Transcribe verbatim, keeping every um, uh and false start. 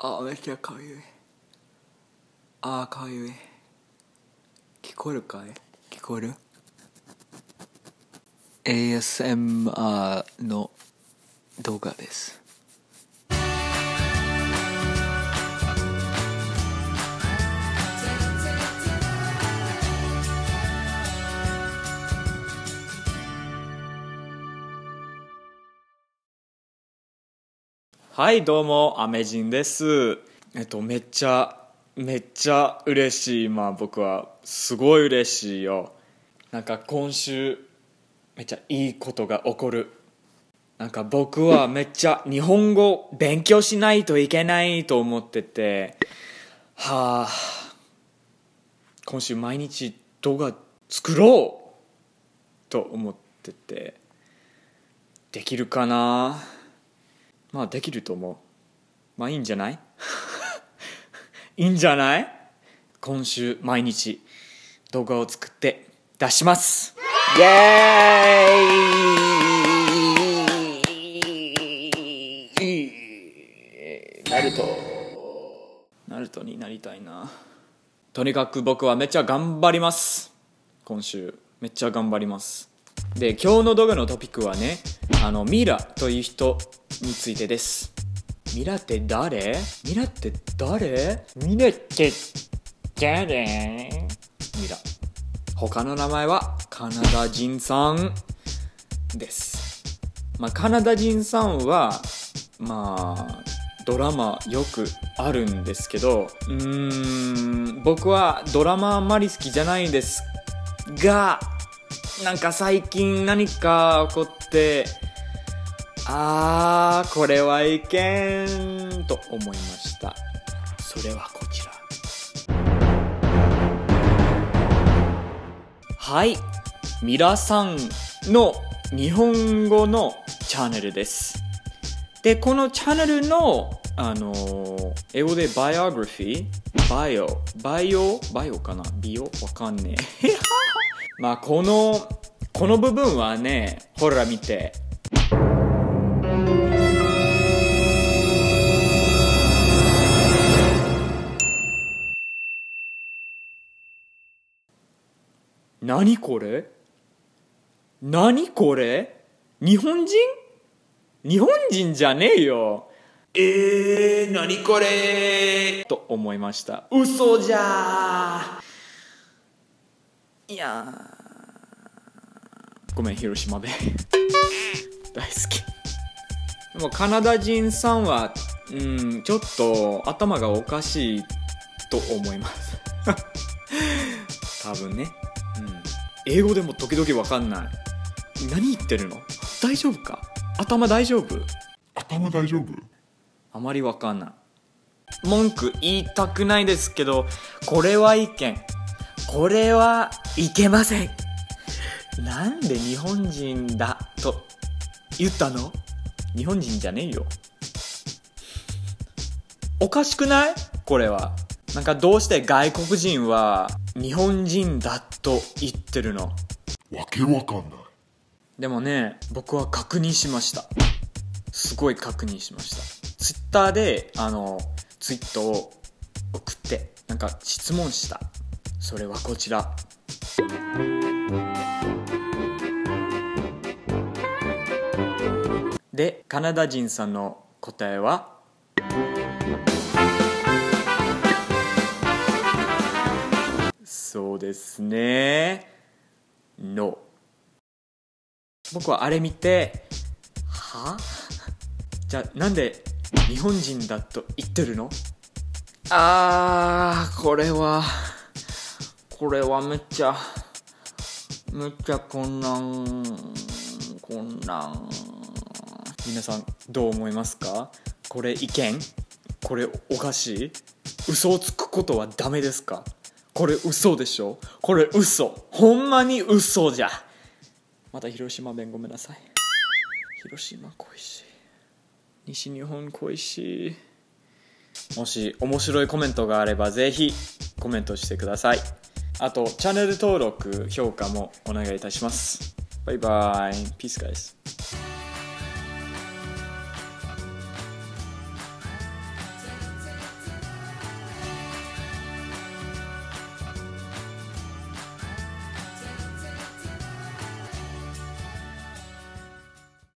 あーめっちゃかゆい。あーかゆい。聞こえるかい？聞こえる？ エーエスエムアール の動画です。はい、どうもアメジンです。えっとめっちゃめっちゃ嬉しい。今僕はすごい嬉しいよ。なんか今週めっちゃいいことが起こる。なんか僕はめっちゃ日本語勉強しないといけないと思ってて、はあ、今週毎日動画作ろうと思ってて、できるかな。まあできると思う。まあいいんじゃないいいんじゃない。今週毎日動画を作って出します。イエーイ。ナルトナルトになりたいな。とにかく僕はめっちゃ頑張ります。今週めっちゃ頑張ります。で、今日の動画のトピックはね、あのミラという人についてです。ミラって誰？ミラって誰？ミラって誰？ミラ。他の名前はカナダ人さんです。まあカナダ人さんはまあドラマよくあるんですけど、うーん僕はドラマあんまり好きじゃないんですが、なんか最近何か起こって、あーこれはいけんと思いました。それはこちら。はい、ミラさんの日本語のチャンネルです。で、このチャンネルのあのー、英語でバイオグラフィー、バイオバイオバイオかな、ビオわかんねえまあこのこの部分はね、ほら見て。何これ？何これ？日本人？日本人じゃねえよ。えー、何これと思いました。嘘じゃー。いやー、ごめん、広島弁大好き。でもカナダ人さんは、うん、ちょっと頭がおかしいと思います多分ね、うん、英語でも時々わかんない。何言ってるの？大丈夫か？頭大丈夫？ 頭大丈夫？ あまりわかんない。文句言いたくないですけど、これはいけん。これはいけません。なんで日本人だと言ったの？日本人じゃねえよ。おかしくない？これは。なんかどうして外国人は日本人だと言ってるの？ わけわかんない。 でもね、僕は確認しました。すごい確認しました。ツイッターであのツイートを送ってなんか質問した。それはこちら。で、カナダ人さんの答えはそうですね、 ノー。 僕はあれ見て、は？じゃあなんで日本人だと言ってるの？あー、これはこれはめっちゃめっちゃ困難困難。皆さんどう思いますか？これ意見？これおかしい？嘘をつくことはダメですか？これ嘘でしょ？これ嘘、ほんまに嘘じゃ。また広島弁ごめんなさい。広島恋しい、西日本恋しい。もし面白いコメントがあればぜひコメントしてください。あとチャンネル登録評価もお願いいたします。バイバイ、ピースガイズ。